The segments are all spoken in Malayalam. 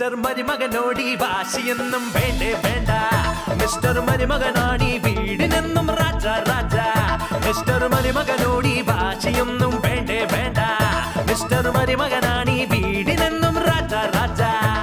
മിസ്റ്റർ മരുമകനോടി വാശിയൊന്നും വേണ്ടേ വേണ്ട. മിസ്റ്റർ മരുമകനാണി വീടിനെന്നും രാജ രാജ. മിസ്റ്റർ മരുമകനോടി വാശിയൊന്നും വേണ്ടേ വേണ്ട. മിസ്റ്റർ മരുമകനാണി വീടിനെന്നും രാജ രാജ.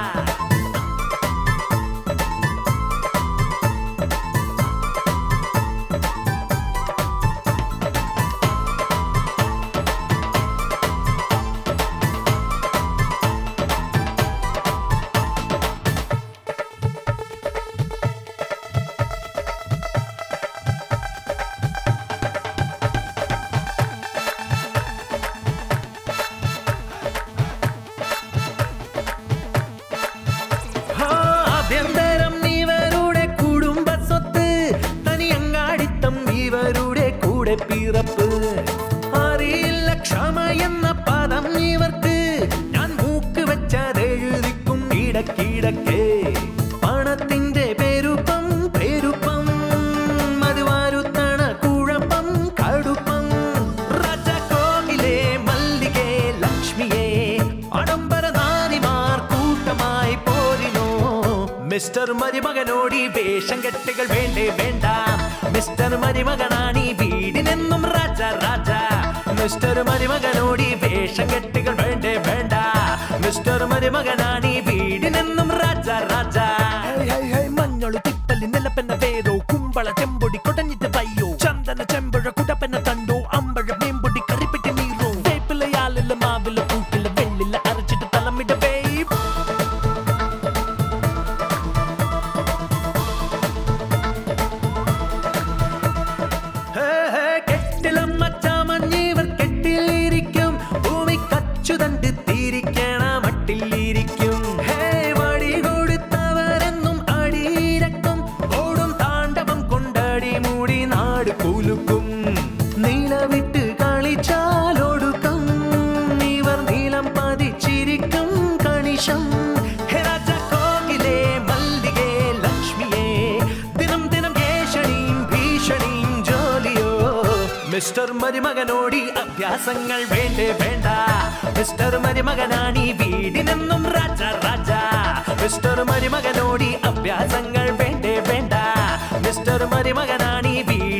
പിറപ്പ് അറിയില്ല ക്ഷമ എന്ന പദം ഇവർക്ക്. ഞാൻ മൂക്ക് വെച്ചതെഴുതിക്കും ഇടക്കിടക്ക്. പണത്തിന്റെ പെരുപ്പം പെരുപ്പം മധുവാരുത്തണ കുഴപ്പം കടുപ്പം. രാജകോവിലെ മല്ലികേ ലക്ഷ്മിയെ ആഡംബര നാരിമാർ കൂട്ടമായി പോരിനോ. മിസ്റ്റർ മരുമകനോടി വേഷം കെട്ടുകൾ വേണ്ടേ വേണ്ട. മിസ്റ്റർ മരുമകനാണി വീടിനെന്നും രാജ രാജ. മിസ്റ്റർ മരുമകനോടി വേഷം കെട്ടുകൾ വേണ്ടേ വേണ്ട. മിസ്റ്റർ മരുമകനാണി വീടിനെന്നും രാജ രാജ. മഞ്ഞളു തിപ്പലി നിലപ്പെന്ന പേരോ കുമ്പള ചെമ്പൊടി കൊടഞ്ഞിട്ട് പയ്യോ. ചന്ദന ചെമ്പഴ കുടപ്പെന്ന തണ്ടോ അമ്പഴ മേമ്പൊടി കറിപ്പിട്ട് നീറോ. വേപ്പിലയാലില്ല മാവില പൂക്കില വെള്ളില അരച്ചിട്ട് തലമിട വേ. മിസ്റ്റർ മരുമകനോടി അഭ്യാസങ്ങൾ വേണ്ടേ വേണ്ട. മിസ്റ്റർ മരുമകനാണി വീടിനെന്നും രാജ രാജ. മിസ്റ്റർ മരുമകനോടി അഭ്യാസങ്ങൾ വേണ്ടേ വേണ്ട. മിസ്റ്റർ മരുമകനാണി വീട്